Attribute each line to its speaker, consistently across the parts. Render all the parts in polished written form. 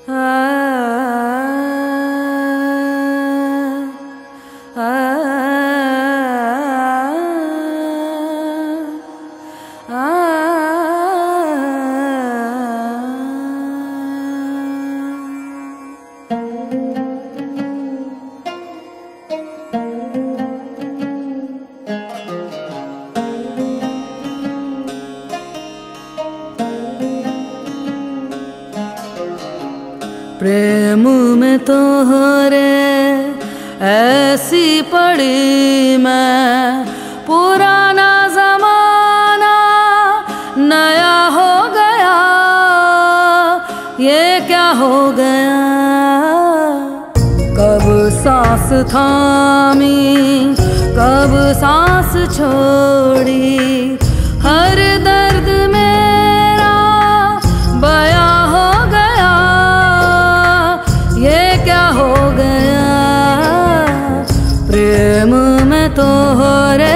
Speaker 1: प्रेम में तोहरे ऐसी पड़ी मैं, पुराना जमाना नया हो गया, ये क्या हो गया। कब सांस थामी कब सांस छोड़ी, हर दर्द मेरा बया हो गया, ये क्या हो गया। प्रेम में तोहरे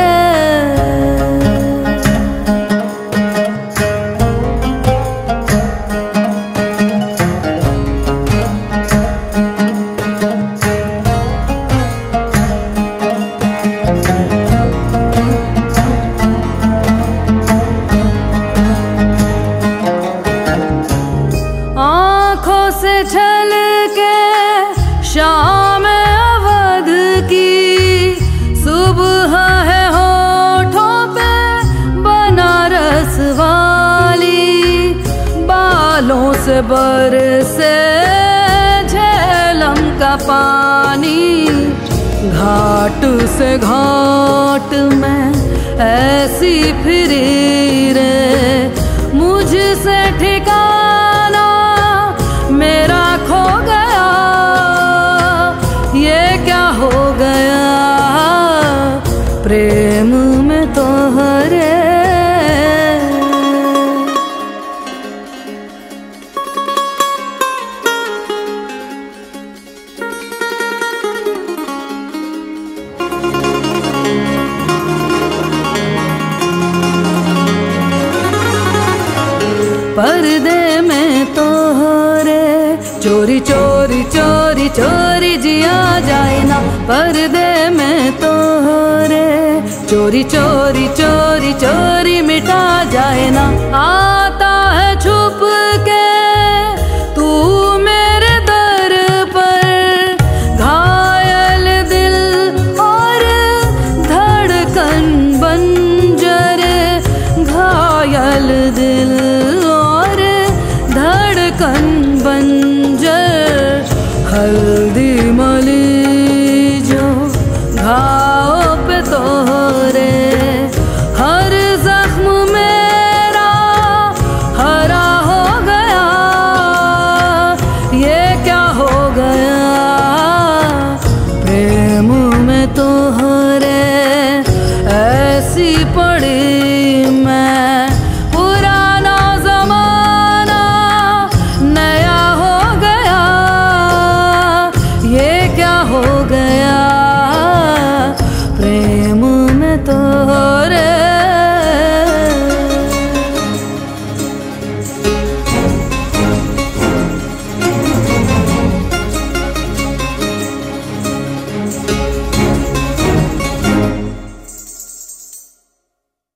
Speaker 1: आँखों से झलके शाम अवध की, सुबह है होठों पे बनारस वाली, बालों से बरसे झेलम का पानी, घाट से घाट में ऐसी फिरी रे, मुझसे ठिकाना मेरा खो गया, ये क्या हो गया। प्रेम में तोहरे पर्दे में तोहरे चोरी चोरी चोरी चोरी जिया जाए ना, पर्दे में तोहरे चोरी चोरी चोरी चोरी मिटा जाए ना। आता है छुप के तू मेरे दर पर, घायल दिल और धड़कन बंजर, घायल दिल धड़कन बंजर, हल्दी मली जो घाव पे तोहरे, हर जख्म मेरा हरा हो गया, ये क्या हो गया। प्रेम में तोहरे ऐसी पड़ी मैं, पुराना जमाना नया हो गया, ये क्या हो गया। प्रेम में तोहरे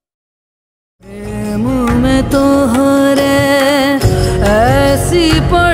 Speaker 1: प्रेम में तोहरे ऐसी